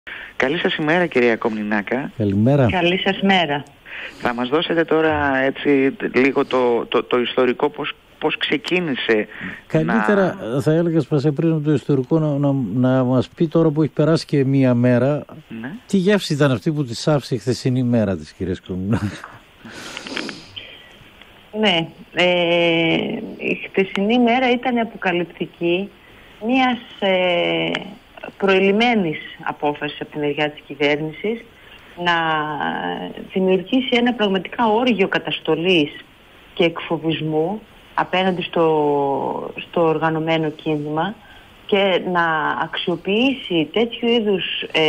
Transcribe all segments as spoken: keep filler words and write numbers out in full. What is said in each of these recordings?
Καλή σας ημέρα, κυρία Κομνηνάκα. Καλημέρα. Καλή σας μέρα. Θα μας δώσετε τώρα έτσι λίγο το, το, το ιστορικό, πώς, πώς ξεκίνησε. Καλύτερα να... θα έλεγα σπασέ πριν το ιστορικό να, να, να μας πει τώρα που έχει περάσει και μία μέρα, ναι. Τι γεύση ήταν αυτή που της άφησε η χθεσινή μέρα της, κυρίας Κομνηνάκα? Ναι, ε, η χθεσινή μέρα ήταν αποκαλυπτική μιας ε, προηλυμένης απόφασης από την μεριά της κυβέρνησης να δημιουργήσει ένα πραγματικά όργιο καταστολής και εκφοβισμού απέναντι στο, στο οργανωμένο κίνημα και να αξιοποιήσει τέτοιου είδους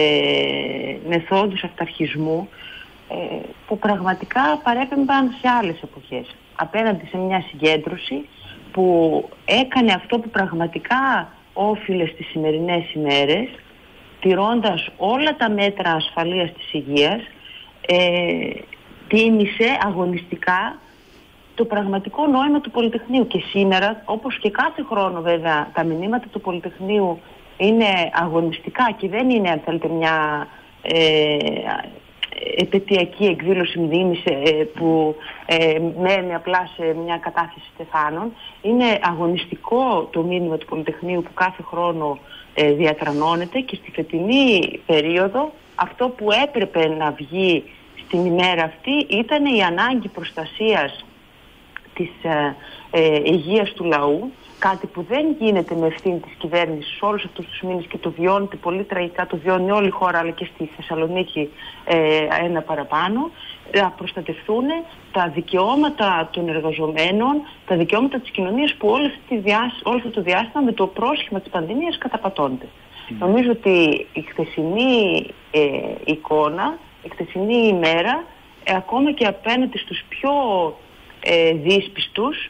ε, μεθόδους αυταρχισμού ε, που πραγματικά παρέπεμπαν σε άλλες εποχές, απέναντι σε μια συγκέντρωση που έκανε αυτό που πραγματικά όφιλε στις σημερινές ημέρες, τηρώντας όλα τα μέτρα ασφαλείας της υγείας, ε, τίμησε αγωνιστικά το πραγματικό νόημα του Πολυτεχνείου. Και σήμερα, όπως και κάθε χρόνο βέβαια, τα μηνύματα του Πολυτεχνείου είναι αγωνιστικά και δεν είναι, αν θέλετε, μια ε, επαιτειακή εκδήλωση μνήμης ε, που ε, μένει απλά σε μια κατάθεση στεφάνων. Είναι αγωνιστικό το μήνυμα του Πολυτεχνείου που κάθε χρόνο ε, διατρανώνεται, και στη φετινή περίοδο αυτό που έπρεπε να βγει στην ημέρα αυτή ήταν η ανάγκη προστασίας της ε, ε, υγείας του λαού, κάτι που δεν γίνεται με ευθύνη της κυβέρνησης όλους αυτούς τους μήνες και το βιώνεται πολύ τραγικά, το βιώνει όλη η χώρα αλλά και στη Θεσσαλονίκη ε, ένα παραπάνω, να προστατευτούν τα δικαιώματα των εργαζομένων, τα δικαιώματα της κοινωνίας που όλο, αυτή διάσ... όλο αυτό το διάστημα με το πρόσχημα της πανδημίας καταπατώνται. Mm. Νομίζω ότι η χθεσινή ε, εικόνα, η χθεσινή ημέρα, ε, ακόμα και απέναντι στους πιο ε, δύσπιστους,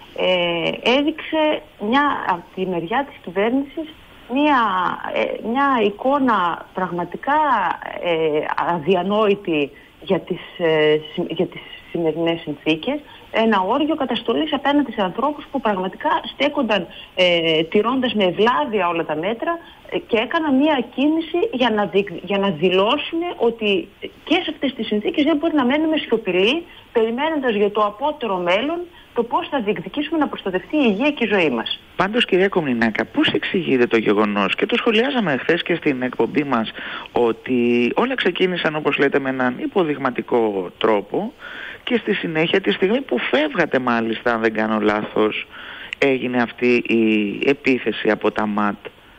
Ε, έδειξε μια, από τη μεριά της κυβέρνησης μια, ε, μια εικόνα πραγματικά ε, αδιανόητη για τις, ε, για τις σημερινές συνθήκες, ένα όργιο καταστολής απέναντι σε ανθρώπους που πραγματικά στέκονταν ε, τηρώντας με ευλάβεια όλα τα μέτρα ε, και έκαναν μια κίνηση για να, δι, για να δηλώσουν ότι και σε αυτές τις συνθήκες δεν μπορεί να μένουμε σιωπηλοί, περιμένοντας για το απότερο μέλλον το πώς θα διεκδικήσουμε να προστατευτεί η υγεία και η ζωή μας. Πάντως, κυρία Κομνηνάκα, πώς εξηγείται το γεγονός, και το σχολιάζαμε χθες και στην εκπομπή μας, ότι όλα ξεκίνησαν, όπως λέτε, με έναν υποδειγματικό τρόπο και στη συνέχεια, τη στιγμή που φεύγατε μάλιστα, αν δεν κάνω λάθος, έγινε αυτή η επίθεση από τα ΜΑΤ.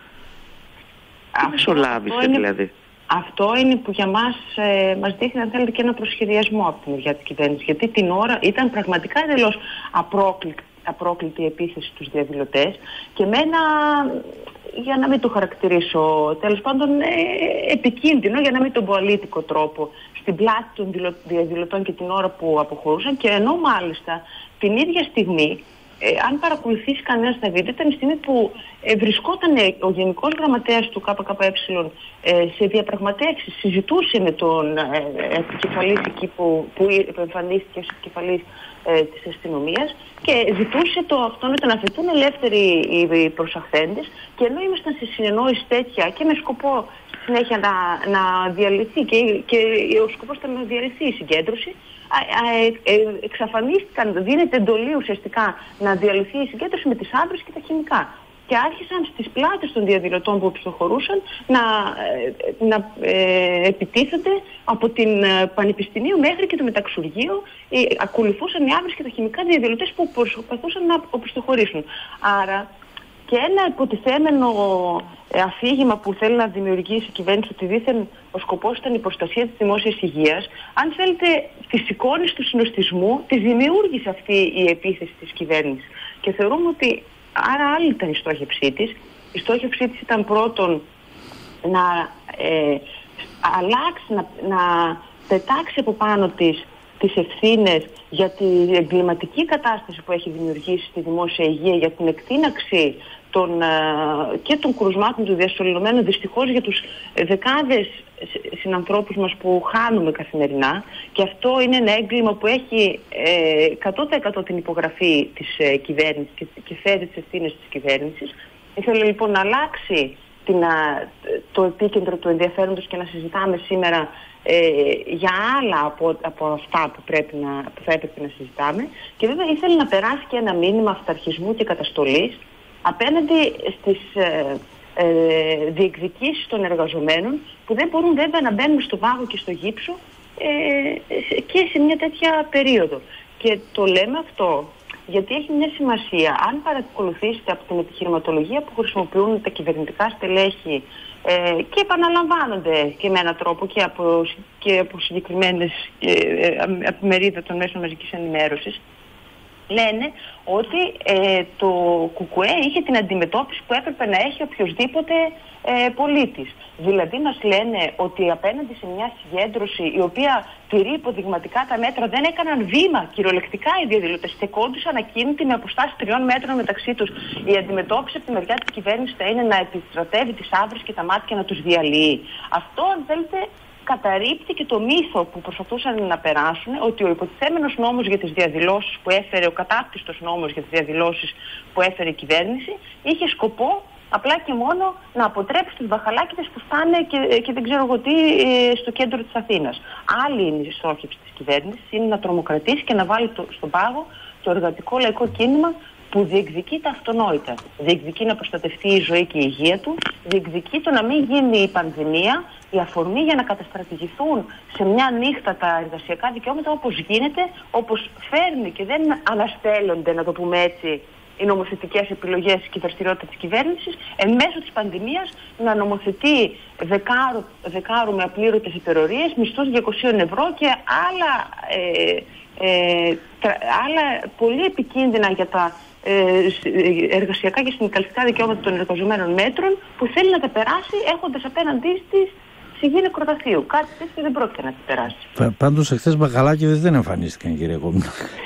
Τι μεσολάβησε δηλαδή? Αυτό είναι που για μας ε, μας δείχνει, αν θέλετε, και ένα προσχεδιασμό από την μεριά της κυβέρνησης. Γιατί την ώρα ήταν πραγματικά εντελώς απρόκλητη, απρόκλητη η επίθεση στους διαδηλωτές και με ένα, για να μην το χαρακτηρίσω, τέλος πάντων ε, επικίνδυνο, για να μην τον πω αλήτικο τρόπο, στην πλάτη των διαδηλωτών και την ώρα που αποχωρούσαν. Και ενώ μάλιστα την ίδια στιγμή, Ε, αν παρακολουθήσει κανένα τα βίντεο, ήταν η στιγμή που ε, βρισκόταν ε, ο Γενικός Γραμματέας του ΚΚΕ ε, σε διαπραγματεύσεις, συζητούσε με τον ε, επικεφαλής εκεί που, που εμφανίστηκε ως επικεφαλής ε, της αστυνομίας και ζητούσε το αυτόν να αφαιθούν ελεύθεροι οι προσαχθέντες, και ενώ ήμασταν σε συνεννόηση τέτοια και με σκοπό συνέχεια να, να διαλυθεί και, και ο σκοπός ήταν να διαλυθεί η συγκέντρωση, εξαφανίστηκαν, δίνεται εντολή ουσιαστικά να διαλυθεί η συγκέντρωση με τις άντρες και τα χημικά. Και άρχισαν στις πλάτες των διαδηλωτών που οπισθοχωρούσαν να, να ε, επιτίθενται από την Πανεπιστημίου μέχρι και το Μεταξουργείο. Ε, ακολουθούσαν οι άντρες και τα χημικά διαδηλωτές που προσπαθούσαν να οπισθοχωρήσουν. Άρα και ένα υποτιθέμενο αφήγημα που θέλει να δημιουργήσει η κυβέρνηση, ότι δήθεν ο σκοπός ήταν η προστασία της δημόσιας υγείας, αν θέλετε, τις εικόνες του συνοστισμού τις δημιούργησε αυτή η επίθεση της κυβέρνησης. Και θεωρούμε ότι άρα άλλη ήταν η στόχευσή της. Η στόχευσή της ήταν πρώτον να ε, αλλάξει, να, να πετάξει από πάνω της τις ευθύνες για την εγκληματική κατάσταση που έχει δημιουργήσει στη δημόσια υγεία, για την εκτείναξη των, και των κρουσμάτων του διασωληνωμένου, δυστυχώς για τους δεκάδες συνανθρώπους μας που χάνουμε καθημερινά, και αυτό είναι ένα έγκλημα που έχει ε, εκατό τοις εκατό την υπογραφή της ε, κυβέρνησης και, και φέρει τις ευθύνες της κυβέρνησης. Ήθελε λοιπόν να αλλάξει την, το επίκεντρο του ενδιαφέροντος και να συζητάμε σήμερα ε, για άλλα από, από αυτά που, πρέπει να, που θα έπρεπε να συζητάμε. Και βέβαια ήθελε να περάσει και ένα μήνυμα αυταρχισμού και καταστολής απέναντι στις ε, ε, διεκδικήσεις των εργαζομένων, που δεν μπορούν βέβαια να μπαίνουν στο πάγο και στο γύψο ε, και σε μια τέτοια περίοδο. Και το λέμε αυτό γιατί έχει μια σημασία. Αν παρακολουθήσετε από την επιχειρηματολογία που χρησιμοποιούν τα κυβερνητικά στελέχη ε, και επαναλαμβάνονται και με έναν τρόπο και από, και από συγκεκριμένες ε, από μερίδα των μέσων μαζικής ενημέρωσης, λένε ότι ε, το ΚΚΕ είχε την αντιμετώπιση που έπρεπε να έχει οποιοσδήποτε ε, πολίτης. Δηλαδή μας λένε ότι απέναντι σε μια συγκέντρωση η οποία τηρεί υποδειγματικά τα μέτρα, δεν έκαναν βήμα, κυριολεκτικά οι διαδηλωτές στεκόντουσαν ακίνητοι με αποστάσεις τριών μέτρων μεταξύ τους. Η αντιμετώπιση από τη μεριά της κυβέρνησης θα είναι να επιστρατεύει τις άβρες και τα μάτια και να τους διαλύει. Αυτό, αν θέλετε, καταρρίπτει και το μύθο που προσπαθούσαν να περάσουν, ότι ο υποτιθέμενος νόμος για τις διαδηλώσεις που έφερε, ο κατάκτιστος νόμος για τις διαδηλώσεις που έφερε η κυβέρνηση, είχε σκοπό απλά και μόνο να αποτρέψει τους μπαχαλάκηδες που φτάνε και, και δεν ξέρω εγώ τι στο κέντρο της Αθήνας. Άλλη είναι η στόχευση της κυβέρνησης, είναι να τρομοκρατήσει και να βάλει το, στον πάγο το εργατικό λαϊκό κίνημα που διεκδικεί τα αυτονόητα. Διεκδικεί να προστατευτεί η ζωή και η υγεία του, διεκδικεί το να μην γίνει η πανδημία η αφορμή για να καταστρατηγηθούν σε μια νύχτα τα εργασιακά δικαιώματα, όπως γίνεται, όπως φέρνει και δεν αναστέλλονται, να το πούμε έτσι, οι νομοθετικές επιλογές και η δραστηριότητα της κυβέρνησης, εν μέσω της πανδημίας να νομοθετεί δεκάρου, δεκάρου με απλήρωτες υπερορίες, μισθούς διακόσια ευρώ και άλλα, ε, ε, τρα, άλλα πολύ επικίνδυνα για τα ε, εργασιακά και συνδικαλιστικά δικαιώματα των εργαζομένων μέτρων, που θέλει να τα περάσει έχοντας απέναντί της σιγή νεκροταφείου. Κάτι τέτοιο δεν πρόκειται να τη περάσει. Πα, πάντως εχθές μπαχαλάκηδες δεν εμφανίστηκαν, κύριε Κόμνη.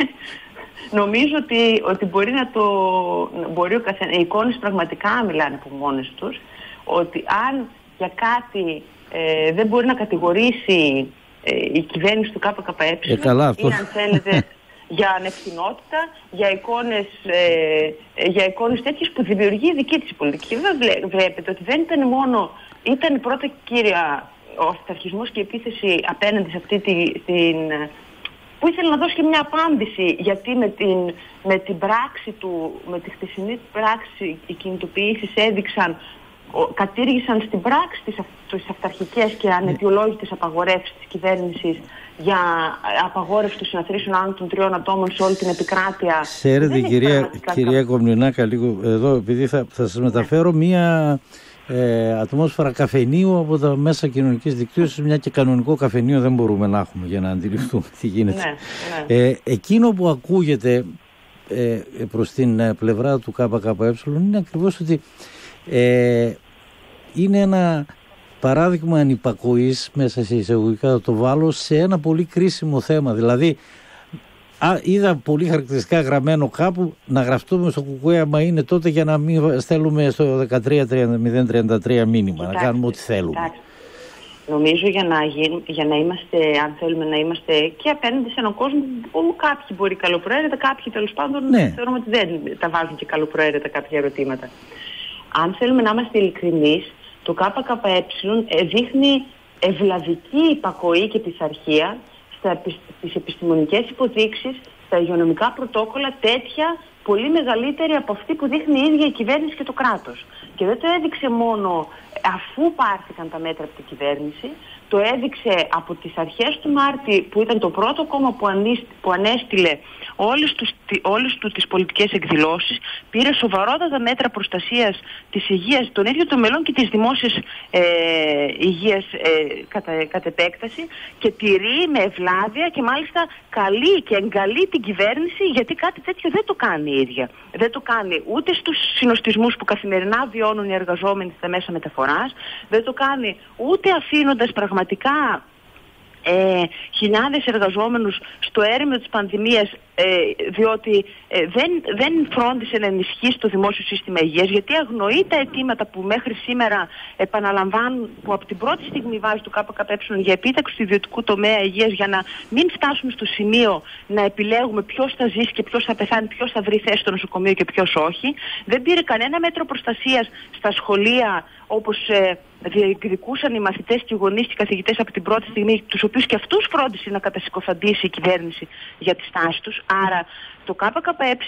Νομίζω ότι, ότι μπορεί να το... Μπορεί ο καθένα, οι εικόνες πραγματικά μιλάνε από μόνες τους, ότι αν για κάτι ε, δεν μπορεί να κατηγορήσει ε, η κυβέρνηση του ΚΚΕ, ε, καλά, αυτό. ή αν θέλετε για ανευθυνότητα, για εικόνες, ε, για εικόνες τέτοιες που δημιουργεί η δική της πολιτική. Και βέβαια βλέπετε ότι δεν ήταν μόνο, ήταν πρώτα κύρια ο αυταρχισμός και η επίθεση απέναντι σε αυτή τη, την... που ήθελε να δώσει και μια απάντηση, γιατί με την, με την πράξη του, με τη χτεσινή πράξη οι κινητοποιήσεις έδειξαν, κατήργησαν στην πράξη τις, τις αυταρχικές και αναιτιολόγητες απαγορεύσεις της κυβέρνησης για απαγόρευση των συναθρήσεων άνω των τριών ατόμων σε όλη την επικράτεια. Ξέρετε, κυρία, κυρία Κομνηνάκα, λίγο εδώ, επειδή θα, θα σας μεταφέρω μία ε, ατμόσφαιρα καφενείου από τα μέσα κοινωνικής δικτύωσης, μια και κανονικό καφενείο δεν μπορούμε να έχουμε για να αντιληφθούμε τι γίνεται. Ναι, ναι. Ε, εκείνο που ακούγεται ε, προς την πλευρά του ΚΚΕ είναι ακριβώς ότι ε, είναι ένα παράδειγμα ανυπακοής, μέσα σε εισαγωγικά θα το βάλω, σε ένα πολύ κρίσιμο θέμα. Δηλαδή, α, είδα πολύ χαρακτηριστικά γραμμένο κάπου να γραφτούμε στο ΚΚΕ, άμα είναι τότε, για να μην στέλνουμε στο δεκατρία μηδέν τριάντα τρία μήνυμα. Κοιτάξτε, να κάνουμε ό,τι θέλουμε. Κοιτάξτε. Νομίζω για να, γίν, για να είμαστε, αν θέλουμε να είμαστε και απέναντι σε έναν κόσμο που κάποιοι μπορεί καλοπροαίρετα, κάποιοι τέλος πάντων ναι. Θεωρούμε ότι δεν τα βάζουν και καλοπροαίρετα κάποια ερωτήματα. Αν θέλουμε να είμαστε ειλικρινείς, το ΚΚΕ δείχνει ευλαβική υπακοή και πειθαρχία στις επιστημονικές υποδείξεις, στα υγειονομικά πρωτόκολλα, τέτοια πολύ μεγαλύτερη από αυτή που δείχνει η ίδια η κυβέρνηση και το κράτος. Και δεν το έδειξε μόνο αφού πάρθηκαν τα μέτρα από την κυβέρνηση, το έδειξε από τις αρχές του Μάρτη, που ήταν το πρώτο κόμμα που, ανίστ, που ανέστηλε όλες, τους, όλες του τις πολιτικές εκδηλώσεις, πήρε σοβαρότατα μέτρα προστασίας της υγείας των ίδιων των μελών και της δημόσιας ε, υγείας ε, κατά, κατά επέκταση, και τηρεί με ευλάβεια και μάλιστα καλεί και εγκαλεί την κυβέρνηση, γιατί κάτι τέτοιο δεν το κάνει η ίδια. Δεν το κάνει ούτε στους συνοστισμούς που καθημερινά βιώνουν οι εργαζόμενοι στα μέσα μεταφοράς, δεν το κάνει ούτε αφήνοντας πραγματικά ε, χιλιάδες εργαζόμενους στο έρημο της πανδημίας ε, διότι ε, δεν, δεν φρόντισε να ενισχύσει το δημόσιο σύστημα υγείας, γιατί αγνοεί τα αιτήματα που μέχρι σήμερα επαναλαμβάνουν, που από την πρώτη στιγμή βάζει του ΚΚΕ για επίταξη του ιδιωτικού τομέα υγείας, για να μην φτάσουμε στο σημείο να επιλέγουμε ποιος θα ζήσει και ποιος θα πεθάνει, ποιος θα βρει θέση στο νοσοκομείο και ποιος όχι. Δεν πήρε κανένα μέτρο προστασίας στα σχολεία, όπως ε, διεκδικούσαν οι μαθητές και οι γονείς και οι καθηγητές από την πρώτη στιγμή, τους οποίους και αυτούς φρόντισε να κατασυκοφαντήσει η κυβέρνηση για τη στάση τους. Άρα το ΚΚΕ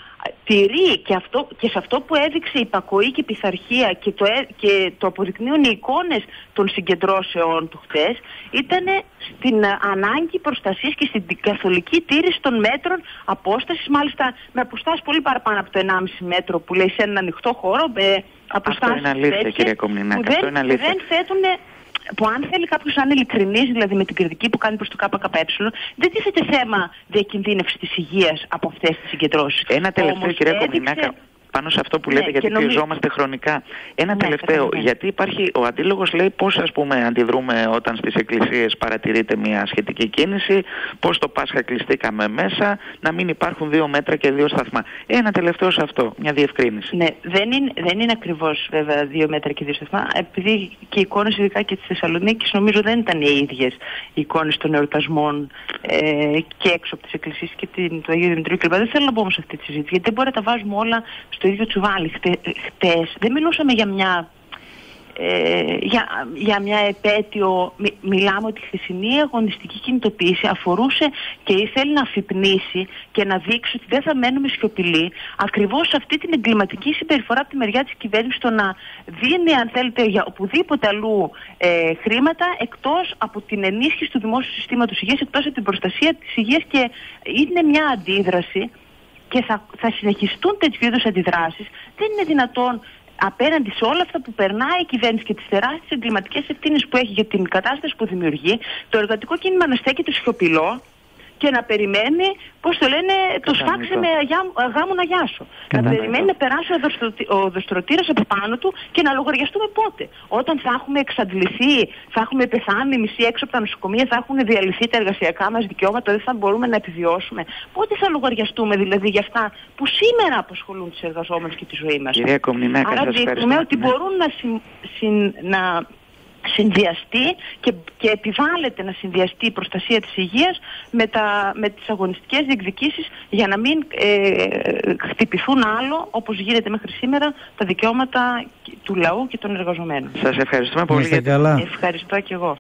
τηρεί και, αυτό, και σε αυτό που έδειξε υπακοή και πειθαρχία και το, και το αποδεικνύουν οι εικόνες των συγκεντρώσεών του χτες, ήταν στην ανάγκη προστασίας και στην καθολική τήρηση των μέτρων απόστασης, μάλιστα με αποστάσεις πολύ παραπάνω από το ενάμιση μέτρο που λέει σε έναν ανοιχτό χώρο, με αποστάσεις αυτό είναι αλήθεια, κυρία Κομνηνάκα, αυτό είναι αλήθεια. Δεν θέτουν, που αν θέλει κάποιος να είναι ειλικρινής, δηλαδή με την κριτική που κάνει προς το ΚΚΕ, δεν τίθεται θέμα διακινδύνευσης της υγείας από αυτές τις συγκεντρώσεις. Ένα τελευταίο, όμως, κυρία έδειξε... Κομνηνάκα, πάνω σε αυτό που λέτε, ναι, γιατί νομίζω... πιεζόμαστε χρονικά. Ένα ναι, τελευταίο, ναι. γιατί υπάρχει, ο αντίλογος λέει πώς, ας πούμε, αντιδρούμε όταν στις εκκλησίες παρατηρείται μια σχετική κίνηση, πώς το Πάσχα κλειστήκαμε μέσα, να μην υπάρχουν δύο μέτρα και δύο σταθμά. Ένα τελευταίο σε αυτό, μια διευκρίνηση. Ναι, δεν είναι, δεν είναι ακριβώς βέβαια δύο μέτρα και δύο σταθμά, επειδή και οι εικόνες ειδικά και της Θεσσαλονίκης νομίζω δεν ήταν οι ίδιες οι εικόνες των εορτασμών ε, και έξω από τις εκκλησίες και την, του Αγίου Δημητρίου κλπ. Δεν θέλω να μπω όμως σε αυτή τη συζήτηση, γιατί δεν μπορεί να τα βάζουμε όλα στο ίδιο τσουβάλι. Χτε, χτες δεν μιλούσαμε για μια, ε, για, για μια επέτειο, Μι, μιλάμε ότι η χθεσινή αγωνιστική κινητοποίηση αφορούσε και ήθελε να αφυπνίσει και να δείξει ότι δεν θα μένουμε σιωπηλοί ακριβώς σε αυτή την εγκληματική συμπεριφορά από τη μεριά της κυβέρνησης, το να δίνει, αν θέλετε, για οπουδήποτε αλλού ε, χρήματα εκτός από την ενίσχυση του δημόσιου συστήματος υγείας, εκτός από την προστασία της υγείας, και είναι μια αντίδραση. Και θα, θα συνεχιστούν τέτοιου είδους αντιδράσεις. Δεν είναι δυνατόν απέναντι σε όλα αυτά που περνάει η κυβέρνηση και τις τεράστιες εγκληματικές ευθύνες που έχει για την κατάσταση που δημιουργεί, το εργατικό κίνημα να στέκεται σιωπηλό και να περιμένει, πώς το λένε, το σφάξε με γάμου να γιάσω. Να περιμένει να περάσει ο οδοστρωτήρας από πάνω του και να λογαριαστούμε πότε. Όταν θα έχουμε εξαντληθεί, θα έχουμε πεθάνει μισή έξω από τα νοσοκομεία, θα έχουν διαλυθεί τα εργασιακά μας δικαιώματα, δεν θα μπορούμε να επιβιώσουμε. Πότε θα λογαριαστούμε δηλαδή για αυτά που σήμερα απασχολούν τους εργαζόμενους και τη ζωή μας. Κυρία Κομνηνάκα, άρα δείχνουμε ότι μπορούν να, συ, συ, να συνδυαστεί και, και επιβάλλεται να συνδυαστεί η προστασία της υγείας με, τα, με τις αγωνιστικές διεκδικήσεις, για να μην ε, χτυπηθούν άλλο, όπως γίνεται μέχρι σήμερα, τα δικαιώματα του λαού και των εργαζομένων. Σας ευχαριστούμε πολύ. Είστε καλά. Ευχαριστώ και εγώ.